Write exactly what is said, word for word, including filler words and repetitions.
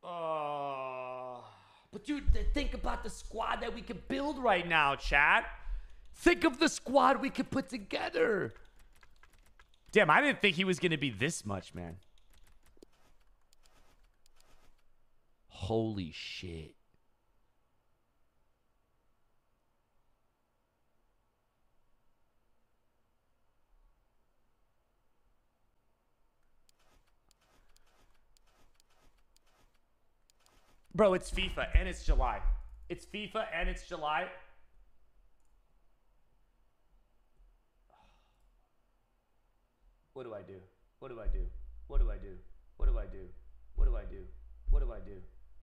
Uh, but dude, think about the squad that we could build right now, chat. Think of the squad we could put together. Damn, I didn't think he was going to be this much, man. Holy shit. Bro, it's FIFA and it's July. It's FIFA and it's July. What do I do? What do I do? What do I do? What do I do? What do I do? What do I do?